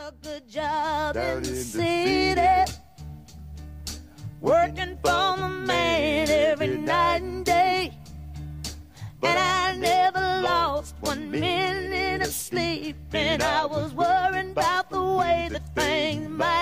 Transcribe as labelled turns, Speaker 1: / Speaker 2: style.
Speaker 1: a good job in the city, working for the man every night and day. And I never lost 1 minute of sleep, and I was worried about the way that things might